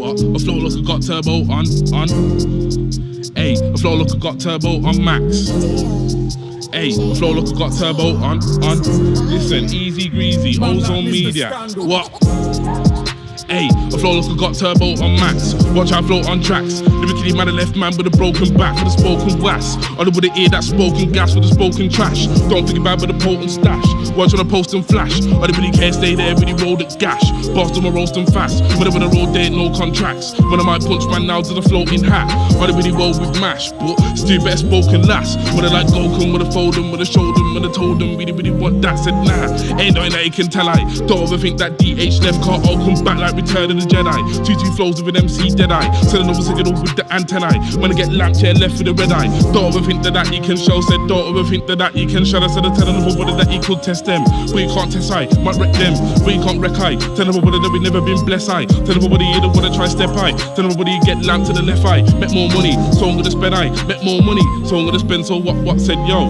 A flow like I got turbo on. Hey, a flow like I got turbo on max. Hey, a flow like I got turbo on. Listen, easy greasy, Ozone media. What? Hey, I flow like I got turbo on max. Watch how I flow on tracks. Lyrically man, a left man with a broken back with a spoken wax. Or with the ear that spoken gas with a spoken trash. Don't think about with a potent stash. Watch on a post and flash. I don't really care, stay there, really roll it gash. Boss them a roast and fast. When I road, there ain't no contracts. When I might punch man now to the floating hat. I don't really roll with mash, but still better spoken last. When I like Goku, when I fold them, when I showed them, when I told them, really want that. Said nah, ain't knowing that you can tell I. Don't overthink that DH left car, I'll come back like Return of the Jedi. 2-2 flows with an MC Deadeye. Selling over signal with the antennae. When I get lamp chair left with the red eye. Don't overthink that you can show. Said don't overthink that you can show. I said I tell everybody that you could test them. But you can't test I, might wreck them. But you can't wreck I. Tell everybody that we never been blessed I. Tell everybody you don't wanna try step I. Tell everybody you get lamp to the left eye. Make more money, so I'm gonna spend I. Make more money, so I'm gonna spend. So what said yo?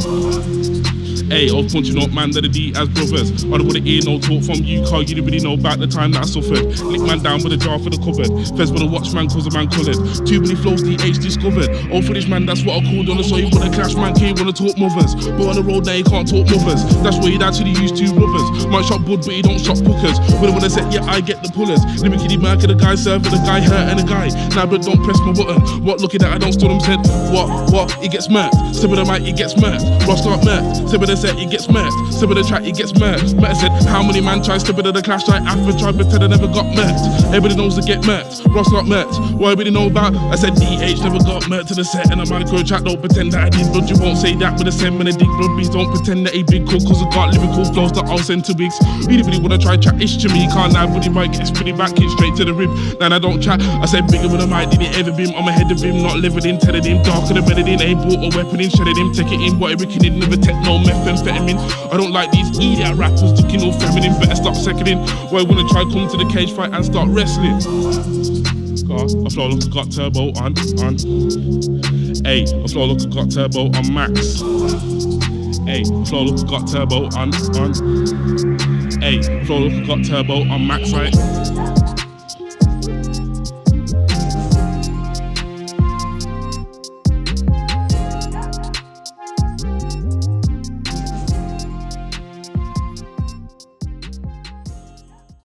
Hey, I was punching up man that the D as brothers. I don't wanna hear no talk from you, car. You didn't really know about the time that I suffered. Lick man down with a jar for the cupboard. Feds with a watch man cause a man coloured. Too many flows DH discovered. Old footage man, that's what I called on the soil. When a clash man came wanna talk mothers. But on the road now you can't talk mothers. That's why you'd actually use two brothers. Might shot bud but you don't shot hookers. When I wanna set, yeah, I get the pullers. Lyrically man, the guy serving the guy hurt and the guy. Now but don't press my button. What looking at I don't still them said. What? He gets murked. Step with the mic, he gets murked. Ross got murked. Step with the set, he gets murked. Step with the track, he gets murked. Matter said, how many man try step into the clash like Afro tried pretend I never got murked. Everybody knows to get murked. Ross got murked. What everybody know about? I said DH never got murked to the set. And I'm micro track, don't pretend that I did. But you won't say that with a send when I dig blood beats. Don't pretend that he big cool cause I got lyrical flows that I'll send to weeks. Really wanna try chat ish to me. Can't lie, but he might get spinning back, hit straight to the rib. Then I don't chat. I said bigger with a mic, did it ever been on my head of him? Not living in, telling him darker than better than ain't bought a weapon in, shedding him, take it in, what he reckon in, never take no methamphetamine. I don't like these idiot rappers looking all feminine, better stop seconding. Why wanna try come to the cage fight and start wrestling? I flow like I got turbo on. Hey, I flow like I got turbo on max. Hey, I flow like I got turbo on. Hey, I flow like I got turbo on max, right?